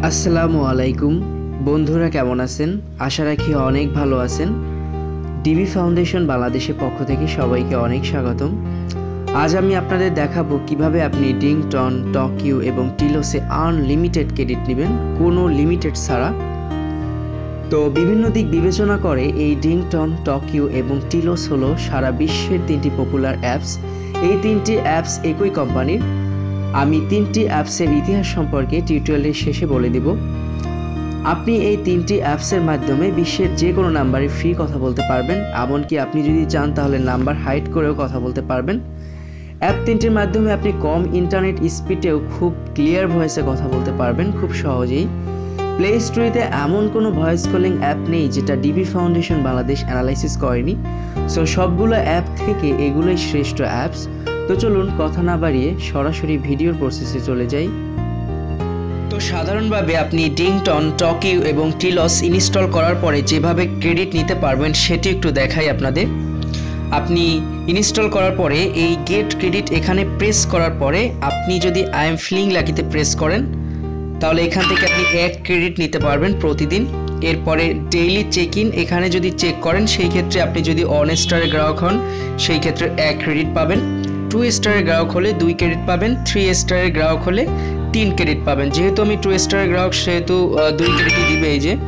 আসসালামু আলাইকুম বন্ধুরা, কেমন আছেন? আশা রাখি অনেক ভালো আছেন। ডিবি ফাউন্ডেশন বাংলাদেশের পক্ষ থেকে সবাইকে অনেক স্বাগতম। আজ আমি আপনাদের দেখাবো কিভাবে আপনি ডিংটন, টকিউ এবং টিলোসে আনলিমিটেড ক্রেডিট নেবেন, কোনো লিমিটেড ছাড়া। তো বিভিন্ন দিক বিবেচনা করে এই ডিংটন, টকিউ এবং টিলোস হলো সারা বিশ্বের তিনটি পপুলার অ্যাপস। এই তিনটি অ্যাপস একই কোম্পানির। আমি তিনটি অ্যাপসের ইতিহাস সম্পর্কে টিউটোরিয়ালের শেষে বলে দেব। আপনি এই তিনটি অ্যাপসের মাধ্যমে বিশ্বের যে কোনো নাম্বারে ফ্রি কথা বলতে পারবেন, এমনকি আপনি যদি চান তাহলে নাম্বার হাইড করেও কথা বলতে পারবেন। অ্যাপ তিনটির মাধ্যমে আপনি কম ইন্টারনেট স্পিডেও খুব ক্লিয়ার ভয়েসে কথা বলতে পারবেন খুব সহজেই। প্লে স্টোরে এমন কোনো ভয়েস কলিং অ্যাপ নেই যেটা ডিবি ফাউন্ডেশন বাংলাদেশ অ্যানালাইসিস করেনি। সো সবগুলো অ্যাপ থেকে এগুলোই শ্রেষ্ঠ অ্যাপস। তো চলুন কথা না বাড়িয়ে সরাসরি ভিডিওর প্রসেসে চলে যাই। তো সাধারণভাবে আপনি ডিংটন, টকিউ এবং টিলস ইনস্টল করার পরে যেভাবে ক্রেডিট নিতে পারবেন সেটি একটু দেখাই আপনাদের। আপনি ইনস্টল করার পরে এই গেট ক্রেডিট এখানে প্রেস করার পরে আপনি যদি আই এম ফিলিং লাকিতে প্রেস করেন তাহলে এখান থেকে আপনি 1 ক্রেডিট নিতে পারবেন প্রতিদিন। এরপরে ডেইলি চেক ইন এখানে যদি চেক করেন সেই ক্ষেত্রে আপনি যদি 1 স্টারের গ্রাহক হন সেই ক্ষেত্রে 1 ক্রেডিট পাবেন। 2 স্টারের গ্রাহক হলে 2 ক্রেডিট পাবেন। 3 স্টারের গ্রাহক হলে 3 ক্রেডিট পাবেন। যেহেতু আমি 2 স্টারের গ্রাহক সেহেতু 2 ক্রেডিটই দিবে। এই যে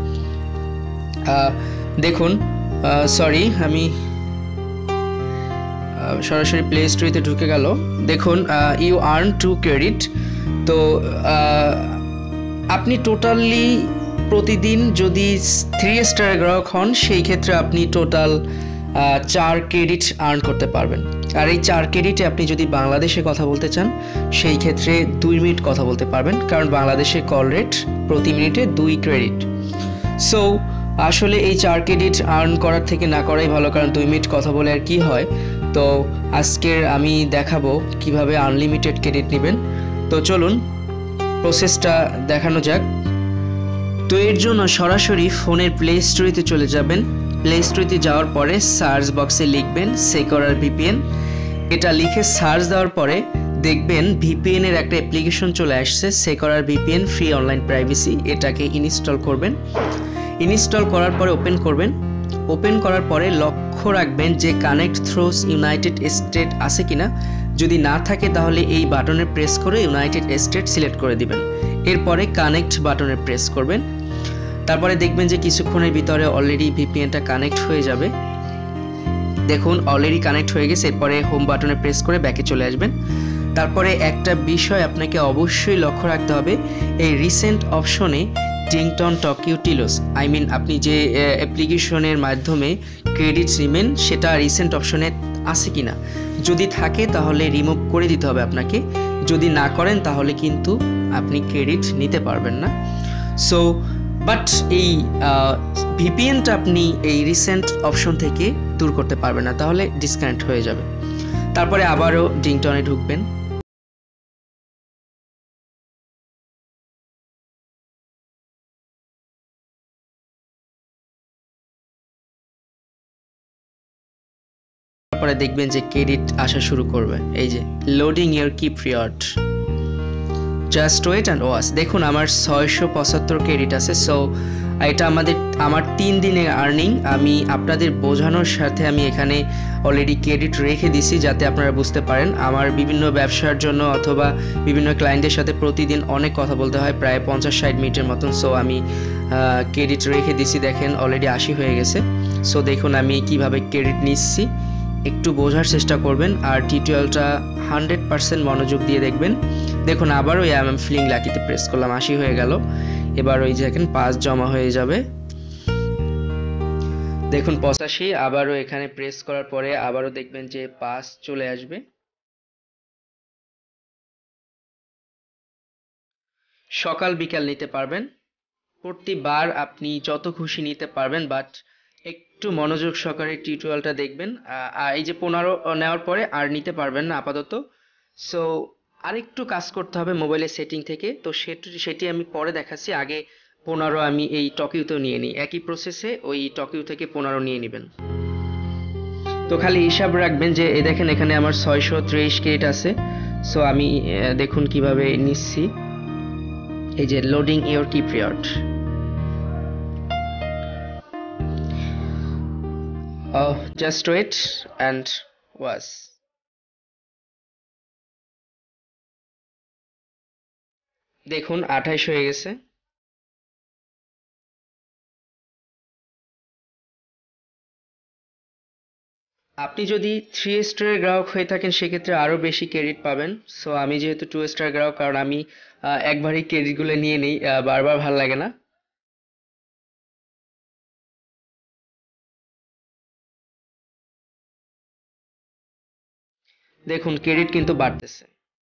দেখুন, সরি আমি সরাসরি প্লে স্টোরে ঢুকে গেল। দেখুন ইউ আর্ন 2 ক্রেডিট। তো আপনি টোটালি প্রতিদিন যদি 3 স্টারের গ্রাহক হন সেই ক্ষেত্রে আপনি টোটাল 4 ক্রেডিট আর্ন করতে পারবেন। আর এই 4 ক্রেডিটে আপনি যদি বাংলাদেশে কথা বলতে চান সেই ক্ষেত্রে 2 মিনিট কথা বলতে পারবেন, কারণ বাংলাদেশে কল রেট প্রতি মিনিটে 2 ক্রেডিট। সো আসলে এই 4 ক্রেডিট আর্ন করার থেকে না করাই ভালো, কারণ 2 মিনিট কথা বলে আর কি হয়। তো আজকের আমি দেখাবো কিভাবে আনলিমিটেড ক্রেডিট নেবেন। তো চলুন প্রসেসটা দেখানো যাক। তো এর জন্য সরাসরি ফোনের প্লে স্টোরে চলে যাবেন। প্লে স্টোরে যাওয়ার পরে সার্চ বক্সে লিখবেন সেকিউর ভিপিএন। এটা লিখে সার্চ দেওয়ার পরে দেখবেন ভিপিএন এর একটা অ্যাপ্লিকেশন চলে আসছে, secure VPN free online privacy. এটাকে ইনস্টল করবেন। ইনস্টল করার পরে ওপেন করবেন। ওপেন করার পরে লক্ষ্য রাখবেন যে কানেক্ট থ্রুস ইউনাইটেড স্টেট আছে কিনা। যদি না থাকে তাহলে এই বাটনে প্রেস করে ইউনাইটেড স্টেট সিলেক্ট করে দিবেন। এরপরে কানেক্ট বাটনে প্রেস করবেন। তারপরে দেখবেন যে কিছুক্ষণের ভিতরে অলরেডি ভিপিএনটা কানেক্ট হয়ে যাবে। দেখুন অলরেডি কানেক্ট হয়ে গেছে। এরপরে হোম বাটনে প্রেস করে ব্যাকে চলে আসবেন। তারপরে একটা বিষয় আপনাকে অবশ্যই লক্ষ্য রাখতে হবে, এই রিসেন্ট অপশনে ডিংটন, টকিউ, টিলোস আপনি যে অ্যাপ্লিকেশনের মাধ্যমে ক্রেডিট নেবেন সেটা রিসেন্ট অপশনে আছে কিনা। যদি থাকে তাহলে রিমুভ করে দিতে হবে আপনাকে। যদি না করেন তাহলে কিন্তু আপনি ক্রেডিট নিতে পারবেন না। সো বাট এই ভিপিএনটা আপনি এই রিসেন্ট অপশন থেকে দূর করতে পারবেন না, তাহলে ডিসকানেক্ট হয়ে যাবে। তারপরে আবারও ডিংটনে ঢুকবেন। তারপরে দেখবেন যে ক্রেডিট আসা শুরু করবে। এই যে লোডিং ইওর কি period, just wait and watch. দেখুন আমার 675 ক্রেডিট আছে। সো এটা আমার 3 দিনের আর্নিং। আমি আপনাদের বোঝানোর সাথে আমি এখানে অলরেডি ক্রেডিট রেখে দিছি যাতে আপনারা বুঝতে পারেন। আমার বিভিন্ন ব্যবসার জন্য অথবা বিভিন্ন ক্লায়েন্টের সাথে প্রতিদিন অনেক কথা বলতে হয়, প্রায় 50-60 মিনিটের মতন। সো আমি ক্রেডিট রেখে দিছি। দেখেন অলরেডি 80 হয়ে গেছে। সো দেখুন আমি কিভাবে ক্রেডিট নিচ্ছি, একটু বোঝার চেষ্টা করবেন আর টিউটোরিয়ালটা 100% মনোযোগ দিয়ে দেখবেন। দেখুন আবার ওই আই এম ফিলিং লাকিতে প্রেস করলাম, 80 হয়ে গেল। এবার ওই যে দেখেন 5 জমা হয়ে যাবে। দেখুন 85। আবারও এখানে প্রেস করার পরে আবারও দেখবেন যে 5 চলে আসবে। সকাল বিকাল নিতে পারবেন, প্রতিবার আপনি যত খুশি নিতে পারবেন। বাট একটু মনোযোগ সহকারে টিউটোরিয়ালটা দেখবেন। আর এই যে 15 নেওয়ার পরে আর নিতে পারবেন না আপাতত। সো আরেকটু কাজ করতে হবে মোবাইলের সেটিং থেকে। তো সেটি আমি পরে দেখাচ্ছি। আগে 15 আমি এই টকিউতেও নিয়ে নিই। একই প্রসেসে ওই টকিউ থেকে 15 নিয়ে নেবেন। তো খালি হিসাব রাখবেন যে এই দেখেন এখানে আমার 623 ক্রেডিট আছে। সো আমি দেখুন কিভাবে নিচ্ছি। এই যে লোডিং ইওর কি period, just wait and watch. দেখুন 28 হয়ে গেছে। আপনি যদি 3 স্টারের গ্রাহক হয়ে থাকেন সেক্ষেত্রে আরো বেশি ক্রেডিট পাবেন। সো আমি যেহেতু 2 স্টার গ্রাহক, কারণ আমি একবারই ক্রেডিটগুলো নিয়ে নিই, বারবার ভাল লাগে না। দেখুন ক্রেডিট কিন্তু বাড়তেছে।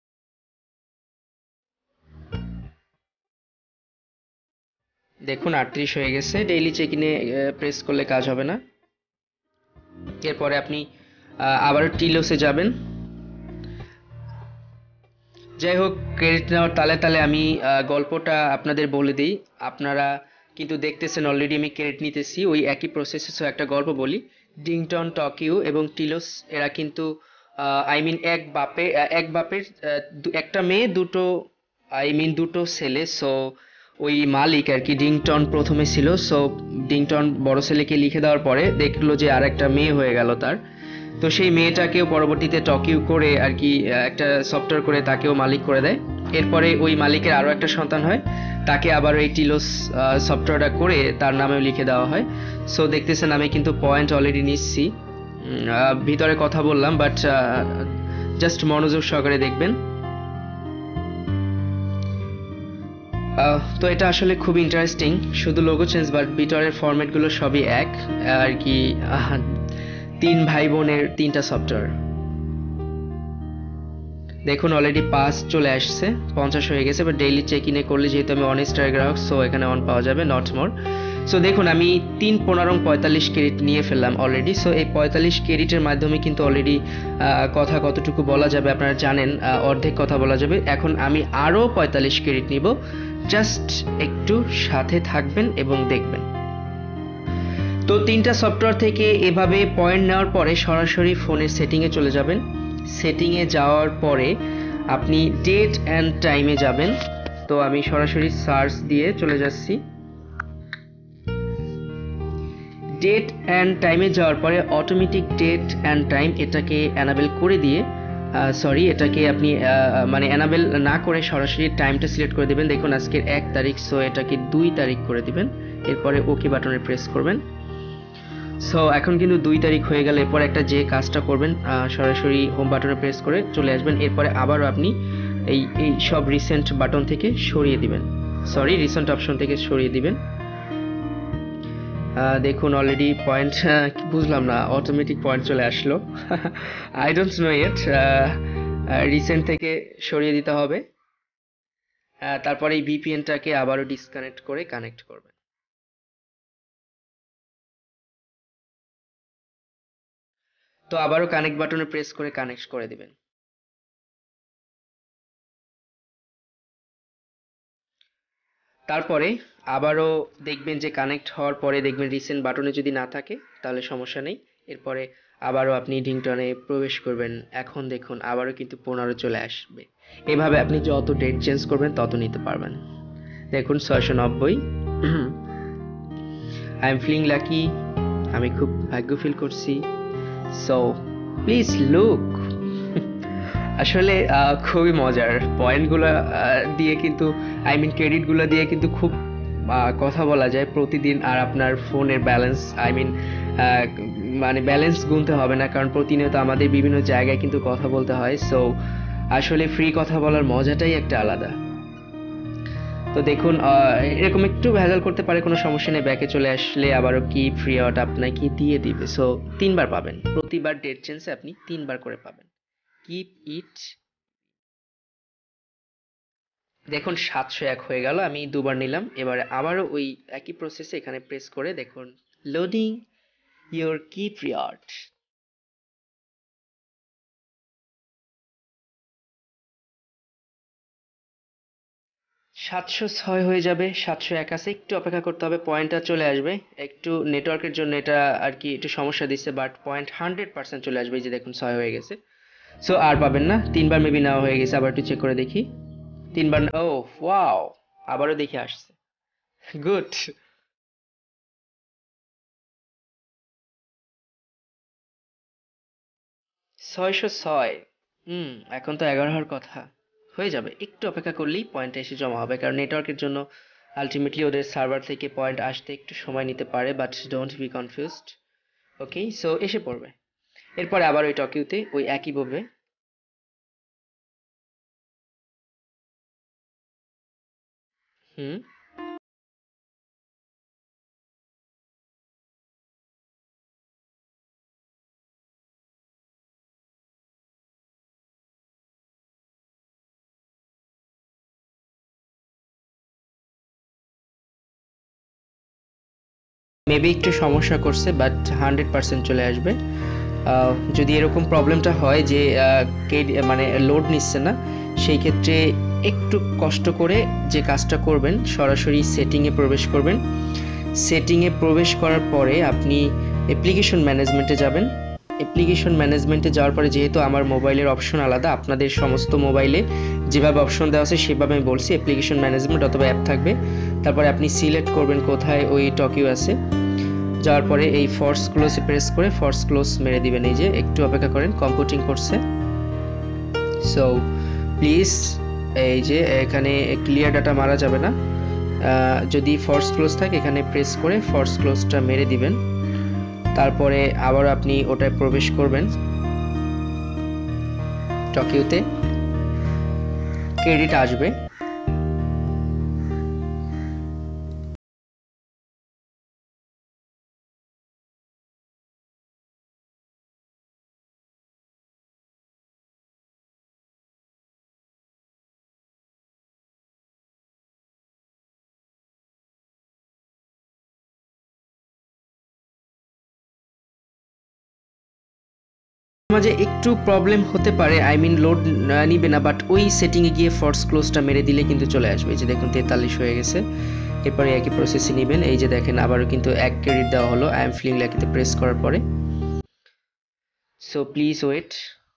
দেখুন 38 হয়ে গেছে। ডেইলি চেক ইনে প্রেস করলে কাজ হবে না। এরপরে আপনি আবারও টিলোসে যাবেন। যাই হোক, ক্রেডিট নেওয়ার তালে তালে আমি গল্পটা আপনাদের বলে দিই। আপনারা কিন্তু দেখতেছেন অলরেডি আমি ক্রেডিট নিতেছি, ওই একই প্রসেসে। একটা গল্প বলি। ডিংটন, টকিও এবং টিলোস এরা কিন্তু আই মিন এক বাপের একটা মেয়ে, দুটো আই মিন দুটো ছেলে। সো ওই মালিক আর কি, ডিংটন প্রথমে ছিল। সো ডিংটন বড় ছেলেকে লিখে দেওয়ার পরে দেখলো যে আর একটা মেয়ে হয়ে গেল তার। তো সেই মেয়েটাকেও পরবর্তীতে টকিউ করে আর কি একটা সফটওয়্যার করে তাকেও মালিক করে দেয়। এরপরে ওই মালিকের আরো একটা সন্তান হয়, তাকে আবার এই টিলোস সফটওয়্যারটা করে তার নামেও লিখে দেওয়া হয়। সো দেখতেছেন আমি কিন্তু পয়েন্ট অলরেডি নিচ্ছি। ভিতরে কথা বললাম, বাট জাস্ট মনোযোগ সহকারে দেখবেন। তো এটা আসলে খুব ইন্টারেস্টিং। শুধু লোগো চেঞ্জ, বাট ভিতরের ফরম্যাটগুলো সবই এক আর কি। 3 ভাই বোনের 3টা সফটওয়্যার। দেখুন অলরেডি পাস চলে আসছে, 50 হয়ে গেছে। বাট ডেইলি চেক ইনে করলে যেহেতু আমি 1 স্টার গ্রাহক, সো এখানে 1 পাওয়া যাবে, নট মোর। সো দেখুন আমি 3 15 45 ক্রেডিট নিয়ে ফেললাম অলরেডি। সো এই 45 ক্রেডিটের মাধ্যমে কিন্তু অলরেডি কথা কতটুকু বলা যাবে আপনারা জানেন, অর্ধেক কথা বলা যাবে। এখন আমি আরো 45 ক্রেডিট নিব। জাস্ট একটু সাথে থাকবেন এবং দেখবেন। তো 3টা সফটওয়্যার থেকে এভাবে পয়েন্ট নেওয়ার পরে সরাসরি ফোনের সেটিংয়ে চলে যাবেন। সেটিংয়ে যাওয়ার পরে আপনি ডেট অ্যান্ড টাইমে যাবেন। তো আমি সরাসরি সার্চ দিয়ে চলে যাচ্ছি। ডেট অ্যান্ড টাইমে যাওয়ার পরে অটোমেটিক ডেট অ্যান্ড টাইম এটাকে অ্যানাবেল করে দিয়ে এটাকে আপনি মানে অ্যানাবেল না করে সরাসরি টাইমটা সিলেক্ট করে দেবেন। দেখুন আজকের 1 তারিখ, সো এটাকে 2 তারিখ করে দিবেন। এরপরে ওকে বাটনে প্রেস করবেন। সো এখন কিন্তু 2 তারিখ হয়ে গেল। এরপর একটা যে কাজটা করবেন, সরাসরি হোম বাটনে প্রেস করে চলে আসবেন। এরপরে আবারও আপনি এই সব রিসেন্ট বাটন থেকে সরিয়ে দিবেন, রিসেন্ট অপশন থেকে সরিয়ে দিবেন। দেখুন অলরেডি পয়েন্ট, বুঝলাম না, অটোমেটিক পয়েন্ট চলে আসলো। I don't know it. Recent থেকে সরিয়ে দিতে হবে। তারপরে এই ভিপিএনটাকে আবারও ডিসকানেক্ট করে কানেক্ট করবেন। তো আবারও কানেক্ট বাটনে প্রেস করে কানেক্ট করে দিবেন। তারপরে আবারও দেখবেন যে কানেক্ট হওয়ার পরে দেখবেন রিসেন্ট বাটনে যদি না থাকে তাহলে সমস্যা নেই। এরপরে আবারও আপনি ডিংটনে প্রবেশ করবেন। এখন দেখুন আবারও কিন্তু 15 চলে আসবে। এভাবে আপনি যত ডেট চেঞ্জ করবেন তত নিতে পারবেন। দেখুন 690। I am feeling lucky. আমি খুব ভাগ্য ফিল করছি। So please look. আসলে খুবই মজার। পয়েন্টগুলো দিয়ে কিন্তু আই মিন ক্রেডিটগুলো দিয়ে কিন্তু খুব কথা বলা যায় প্রতিদিন। আর আপনার ফোনের ব্যালেন্স আই মিন মানে ব্যালেন্স গুনতে হবে না, কারণ প্রতিনিয়ত আমাদের বিভিন্ন জায়গায় কিন্তু কথা বলতে হয়। সো আসলে ফ্রি কথা বলার মজাটাই একটা আলাদা। তো দেখুন এরকম একটু ভেজাল করতে পারে, কোনো সমস্যা নেই। ব্যাকে চলে আসলে আবারও কি ফ্রি আউট আপনাকে দিয়ে দিবে। সো 3বার পাবেন, প্রতিবার ডেট চেঞ্জে আপনি 3বার করে পাবেন। Keep it. দেখুন 701 হয়ে গেল। আমি 2বার নিলাম। এবারে আবারও ওই একই প্রসেসে এখানে প্রেস করে দেখুন লোডিং ইওর কি পিরিয়ড। 706 হয়ে যাবে। 701 আছে, একটু অপেক্ষা করতে হবে, পয়েন্টটা চলে আসবে। একটু নেটওয়ার্কের জন্য এটা আর কি একটু সমস্যা দিচ্ছে, বাট পয়েন্ট 100% চলে আসবে। এই যে দেখুন 6 হয়ে গেছে। সো আর পাবেন না। 3বার মেবি নেওয়া হয়ে গেছে। আবার একটু চেক করে দেখি। 3বার। ও ওয়াও, আবারও দেখে আসছে। গুড। 606। এখন তো 11 হওয়ার কথা। হয়ে যাবে, একটু অপেক্ষা করলেই পয়েন্ট এসে জমা হবে, কারণ নেটওয়ার্কের জন্য আলটিমেটলি ওদের সার্ভার থেকে পয়েন্ট আসতে একটু সময় নিতে পারে, but don't be confused. Okay, so এসে পড়বে। এরপরে আবার ওই টকিউতে ওই একইভাবে। হুম। মেবি একটু সমস্যা করছে, বাট 100% চলে আসবে। যদি এরকম প্রবলেমটা হয় যে মানে লোড নিচ্ছে না, সেই ক্ষেত্রে একটু কষ্ট করে যে কাজটা করবেন, সরাসরি সেটিংয়ে প্রবেশ করবেন। সেটিংয়ে প্রবেশ করার পরে আপনি অ্যাপ্লিকেশন ম্যানেজমেন্টে যাবেন। অ্যাপ্লিকেশন ম্যানেজমেন্টে যাওয়ার পরে, যেহেতু আমার মোবাইলের অপশন আলাদা, আপনাদের সমস্ত মোবাইলে যেভাবে অপশন দেওয়া আছে সেভাবে আমি বলছি, অ্যাপ্লিকেশন ম্যানেজমেন্ট অথবা অ্যাপ থাকবে। তারপরে আপনি সিলেক্ট করবেন কোথায় ওই টকিউ আছে। যাওয়ার পরে এই ফোর্স ক্লোজে প্রেস করে ফোর্স ক্লোজ মেরে দিবেন। এই যে একটু অপেক্ষা করেন, কম্পিউটিং করছে। সো প্লিজ, এই যে এখানে ক্লিয়ার ডাটা মারা যাবে না। যদি ফোর্স ক্লোজ থাকে এখানে প্রেস করে ফোর্স ক্লোজটা মেরে দিবেন। তারপরে আবার আপনি ওটায় প্রবেশ করবেন টকিউতে, ক্রেডিট আসবে। মাঝে একটু প্রবলেম হতে পারে, আই মিন লোড নিবে না, বাট ওই সেটিংয়ে গিয়ে ফোর্স ক্লোজটা মেরে দিলে কিন্তু চলে আসবে। এই যে দেখুন 43 হয়ে গেছে। এরপরে একই প্রসেসই নেবেন। এই যে দেখেন আবারও কিন্তু 1 ক্রেডিট দেওয়া হলো আই এম ফিলিং লাকিতে প্রেস করার পরে। So please wait.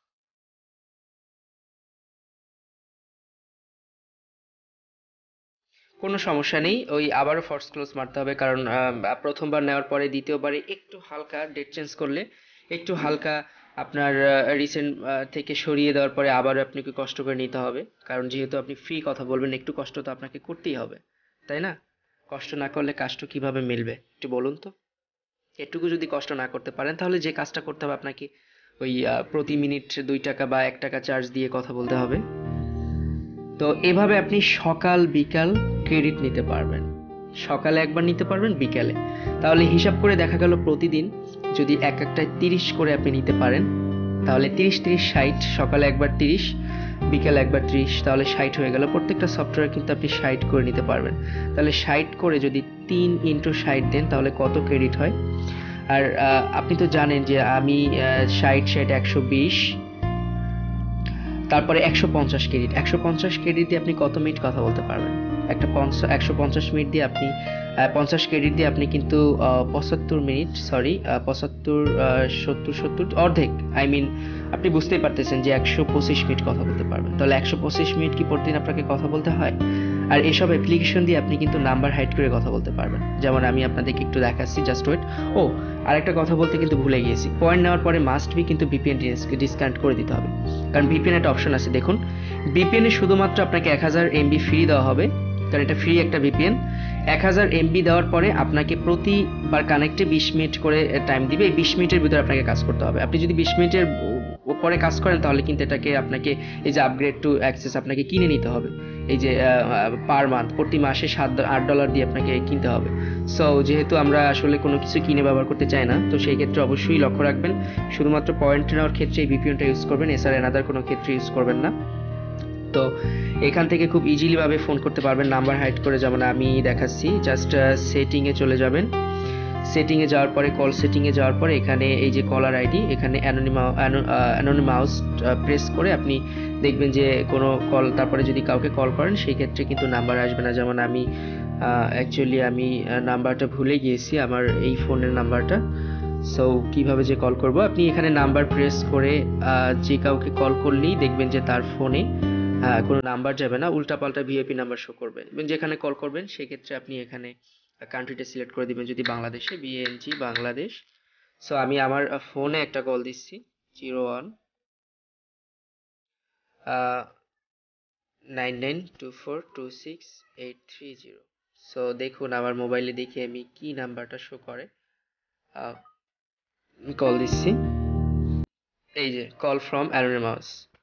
কোনো সমস্যা নেই, ওই আবারও ফোর্স ক্লোজ মারতে হবে, কারণ প্রথমবার নেওয়ার পরে দ্বিতীয়বারে একটু হালকা ডেট চেঞ্জ করলে, একটু হালকা আপনার রিসেন্ট থেকে সরিয়ে দেওয়ার পরে আবার আপনাকে কষ্ট করে নিতে হবে, কারণ যেহেতু আপনি ফ্রি কথা বলবেন, একটু কষ্ট তো আপনাকে করতেই হবে, তাই না? কষ্ট না করলে কাজটা কিভাবে মিলবে একটু বলুন তো। এটুকু যদি কষ্ট না করতে পারেন, তাহলে যে কাজটা করতে হবে আপনাকে ওই প্রতি মিনিট 2 টাকা বা 1 টাকা চার্জ দিয়ে কথা বলতে হবে। তো এভাবে আপনি সকাল বিকাল ক্রেডিট নিতে পারবেন। সকালে একবার নিতে পারবেন, বিকালে। তাহলে হিসাব করে দেখা গেল প্রতিদিন যদি এক একটায় 30 করে আপনি নিতে পারেন, তাহলে 30-30-60, সকালে একবার 30, বিকালে একবার 30, তাহলে 60 হয়ে গেল। প্রত্যেকটা সফটওয়্যার কিন্তু আপনি 60 করে নিতে পারবেন। তাহলে 60 করে যদি 3 × 60 দেন তাহলে কত ক্রেডিট হয়? আর আপনি তো জানেন যে আমি 60 120, তারপরে 150 ক্রেডিট, 150 ক্রেডিট দিয়ে আপনি কত মিনিট কথা বলতে পারবেন? 150 মিনিট দিয়ে আপনি 50 ক্রেডিট দিয়ে আপনি কিন্তু 75 মিনিট, সরি 75, 70 অর্ধেক, আই মিন আপনি বুঝতেই পারতেছেন যে 125 মিনিট কথা বলতে পারবেন। তাহলে 125 মিনিট কি প্রতিদিন আপনাকে কথা বলতে হয়? আর এসব অ্যাপ্লিকেশন দিয়ে আপনি কিন্তু নাম্বার হাইড করে কথা বলতে পারবেন, যেমন আমি আপনাদেরকে একটু দেখাচ্ছি, জাস্ট ওয়েট। ও, আরেকটা কথা বলতে কিন্তু ভুলে গিয়েছি, পয়েন্ট নেওয়ার পরে মাস্ট বি কিন্তু ভিপিএন ডিসকানেক্ট করে দিতে হবে, কারণ ভিপিএন একটা অপশন আছে দেখুন। ভিপিএন এ শুধুমাত্র আপনাকে 1000 এমবি ফ্রি দেওয়া হবে, কারণ এটা ফ্রি একটা ভিপিএন। 1000 এমবি দেওয়ার পরে আপনাকে প্রতিবার কানেক্টে 20 মিনিট করে টাইম দিবে। এই 20 মিনিটের ভিতরে আপনাকে কাজ করতে হবে। আপনি যদি 20 মিনিটের পরে কাজ করেন তাহলে কিন্তু এটাকে আপনাকে এই যে আপগ্রেড টু অ্যাক্সেস আপনাকে কিনে নিতে হবে। এই যে পার মান্থ, প্রতি মাসে $8 দিয়ে আপনাকে কিনতে হবে। সো যেহেতু আমরা আসলে কোনো কিছু কিনে ব্যবহার করতে চাই না, তো সেই ক্ষেত্রে অবশ্যই লক্ষ্য রাখবেন শুধুমাত্র পয়েন্ট নেওয়ার ক্ষেত্রে এই ভিপিএনটা ইউজ করবেন, এছাড়া এনাদার কোনো ক্ষেত্রে ইউজ করবেন না। তো এখান থেকে খুব ইজিলি ভাবে ফোন করতে পারবেন নাম্বার হাইড করে, যেমন আমি দেখাচ্ছি। জাস্ট সেটিংয়ে চলে যাবেন। সেটিংয়ে যাওয়ার পরে, কল সেটিংয়ে যাওয়ার পরে এখানে এই যে কলার আইডি, এখানে অ্যানোনিমাস প্রেস করে আপনি দেখবেন যে কোনো কল, তারপরে যদি কাউকে কল করেন সেই ক্ষেত্রে কিন্তু নাম্বার আসবে না। যেমন আমি অ্যাকচুয়ালি আমি নাম্বারটা ভুলে গিয়েছি, আমার এই ফোনের নাম্বারটা। সো কিভাবে যে কল করব, আপনি এখানে নাম্বার প্রেস করে যে কাউকে কল করলেই দেখবেন যে তার ফোনে হ্যাঁ, কোনো নাম্বার যাবে না, উল্টাপাল্টা ভিআইপি নাম্বার শো করবে। এবং যেখানে কল করবেন সেক্ষেত্রে আপনি এখানে কান্ট্রিটা সিলেক্ট করে দিবেন, যদি বাংলাদেশে, বিএনজি বাংলাদেশ। সো আমি আমার ফোনে একটা কল দিচ্ছি, 01 9924268330। সো দেখুন আমার মোবাইলে দেখি আমি কি নাম্বারটা শো করে। কল দিচ্ছি, এই যে কল ফ্রম অ্যানোনিমাস।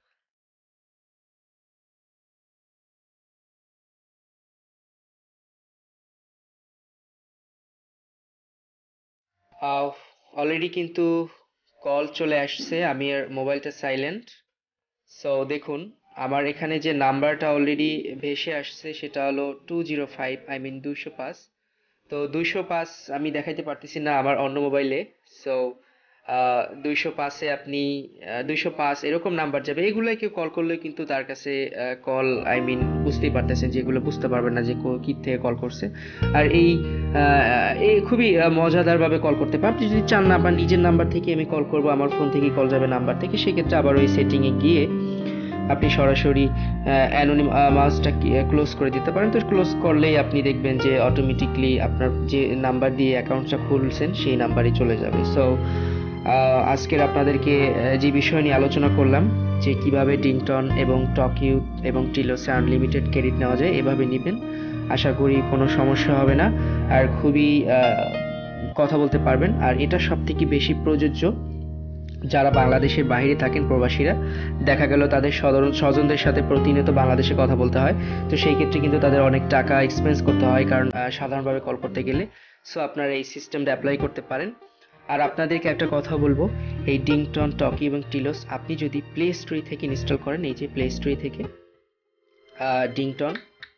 অলরেডি কিন্তু কল চলে আসছে, আমি আর মোবাইলটা সাইলেন্ট। সো দেখুন আমার এখানে যে নাম্বারটা অলরেডি ভেসে আসছে সেটা হলো 205, আই মিন 205। তো 205 আমি দেখাইতে পারতেছি না আমার অন্য মোবাইলে। সো 205-এ আপনি 205 এরকম নাম্বার যাবে, এগুলাই কেউ কল করলে কিন্তু তার কাছে কল, আই মিন বুঝতেই পারতেছেন যে এগুলো বুঝতে পারবেন না যে কি থেকে কল করছে। আর এই খুবই মজাদার ভাবে কল করতে পারেন। আপনি যদি চান না আপনার নিজের নাম্বার থেকে আমি কল করব, আমার ফোন থেকে কল যাবে নাম্বার থেকে, সেক্ষেত্রে আবার ওই সেটিংয়ে গিয়ে আপনি সরাসরি অ্যানোনিমাসটা ক্লোজ করে দিতে পারেন। তো ক্লোজ করলেই আপনি দেখবেন যে অটোমেটিকলি আপনার যে নাম্বার দিয়ে অ্যাকাউন্টটা খুলছেন সেই নাম্বারই চলে যাবে। সো আজকের আপনাদেরকে যে বিষয় নিয়ে আলোচনা করলাম যে কিভাবে ডিংটন এবং টকিউ এবং টিলোসে আনলিমিটেড ক্রেডিট নেওয়া যায়, এভাবে নেবেন, আশা করি কোনো সমস্যা হবে না। আর খুবই কথা বলতে পারবেন। আর এটা সব থেকে বেশি প্রযোজ্য যারা বাংলাদেশের বাইরে থাকেন, প্রবাসীরা, দেখা গেল তাদের স্বজনদের সাথে প্রতিনিয়ত বাংলাদেশে কথা বলতে হয়, তো সেই ক্ষেত্রে কিন্তু তাদের অনেক টাকা এক্সপেন্স করতে হয়, কারণ সাধারণভাবে কল করতে গেলে। সো আপনারা এই সিস্টেমটা অ্যাপ্লাই করতে পারেন। আর আপনাদেরকে একটা কথা বলবো, এই ডিংটন, টকি এবং টিলোস আপনি যদি প্লে স্টোর থেকে ইনস্টল করেন, এই যে প্লে স্টোর থেকে ডিংটন,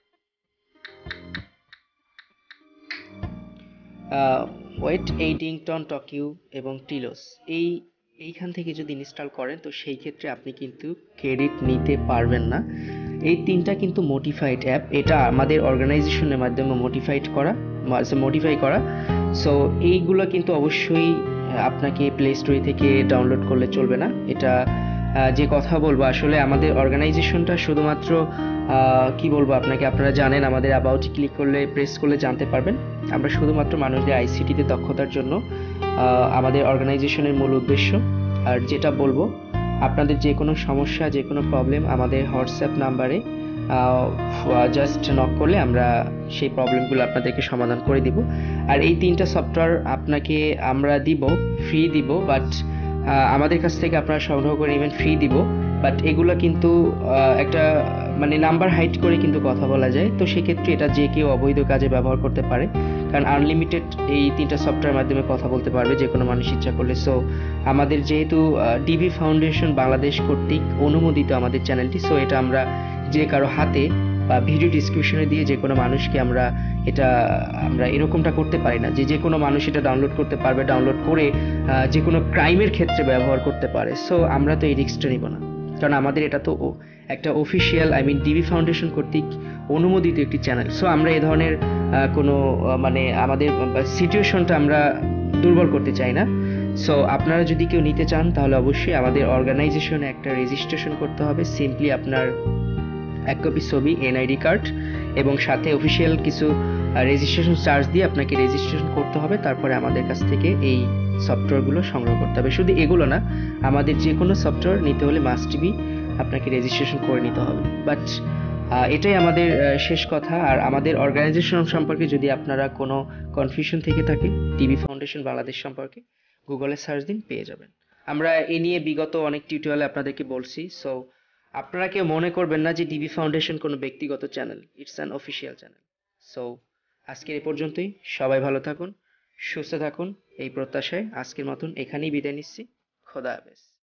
ওয়েট, এই ডিংটন, টকিউ এবং টিলোস এইখান থেকে যদি ইনস্টল করেন, তো সেই ক্ষেত্রে আপনি কিন্তু ক্রেডিট নিতে পারবেন না। এই তিনটা কিন্তু মোটিফাইড অ্যাপ, এটা আমাদের অর্গানাইজেশনের মাধ্যমে মোটিফাই করা। সো এইগুলো কিন্তু অবশ্যই আপনাকে প্লে স্টোর থেকে ডাউনলোড করলে চলবে না। এটা যে কথা বলবো, আসলে আমাদের অর্গানাইজেশনটা শুধুমাত্র কি বলবো আপনাকে, আপনারা জানেন আমাদের অ্যাবাউট ক্লিক করলে, প্রেস করলে জানতে পারবেন। আমরা শুধুমাত্র মানুষদের আইসিটিতে দক্ষতার জন্য আমাদের অর্গানাইজেশনের মূল উদ্দেশ্য। আর যেটা বলবো, আপনাদের যে কোনো সমস্যা, যে কোনো প্রবলেম আমাদের হোয়াটসঅ্যাপ নাম্বারে জাস্ট নক করলে আমরা সেই প্রবলেমগুলো আপনাদেরকে সমাধান করে দিব। আর এই তিনটা সফটওয়্যার আপনাকে আমরা ফ্রি দিব, বাট আমাদের কাছ থেকে আপনারা সংগ্রহ করে নেবেন, ফ্রি দিব। বাট এগুলো কিন্তু একটা মানে নাম্বার হাইড করে কিন্তু কথা বলা যায়, তো সেক্ষেত্রে এটা যে কেউ অবৈধ কাজে ব্যবহার করতে পারে, কারণ আনলিমিটেড এই তিনটা সফটওয়্যার মাধ্যমে কথা বলতে পারবে যে কোনো মানুষ ইচ্ছা করলে। সো আমাদের যেহেতু ডিবি ফাউন্ডেশন বাংলাদেশ কর্তৃক অনুমোদিত আমাদের চ্যানেলটি, সো এটা আমরা যে কারো হাতে বা ভিডিও ডিসক্রিপশনে দিয়ে যে কোনো মানুষকে আমরা এরকমটা করতে পারি না যে যে কোনো মানুষ এটা ডাউনলোড করতে পারবে, ডাউনলোড করে যে কোনো ক্রাইমের ক্ষেত্রে ব্যবহার করতে পারে। সো আমরা তো এই রিস্কটা নিব না, কারণ আমাদের এটা তো একটা official, I mean DB foundation কর্তৃক অনুমোদিত একটি চ্যানেল। সো আমরা এই ধরনের কোনো মানে আমাদের সিচুয়েশনটা আমরা দুর্বল করতে চাই না। সো আপনারা যদি কেউ নিতে চান তাহলে অবশ্যই আমাদের অর্গানাইজেশনে একটা রেজিস্ট্রেশন করতে হবে। সিম্পলি আপনার এক কপি ছবি, এনআইডি কার্ড এবং সাথে অফিসিয়াল কিছু রেজিস্ট্রেশন চার্জ দিয়ে আপনাকে রেজিস্ট্রেশন করতে হবে। তারপরে আমাদের কাছ থেকে এই সফটওয়্যারগুলো সংগ্রহ করতে হবে। শুধু এগুলো না, আমাদের যে কোনো সফটওয়্যার নিতে হলে মাস্ট বি আপনাকে রেজিস্ট্রেশন করে নিতে হবে। বাট এটাই আমাদের শেষ কথা। আর আমাদের অর্গানাইজেশন সম্পর্কে যদি আপনারা কোনো কনফিউশন থেকে থাকে, টিবি ফাউন্ডেশন বাংলাদেশ সম্পর্কে গুগলে সার্চ দিন, পেয়ে যাবেন। আমরা এ নিয়ে বিগত অনেক টিউটোরিয়ালে আপনাদেরকে বলছি। সো আপনারা কেউ মনে করবেন না যে ডিবি ফাউন্ডেশন কোনো ব্যক্তিগত channel, it's an official channel. So আজকের এ পর্যন্তই, সবাই ভালো থাকুন, সুস্থ থাকুন, এই প্রত্যাশায় আজকের মতন এখানেই বিদায় নিচ্ছি। খোদা হাফেজ।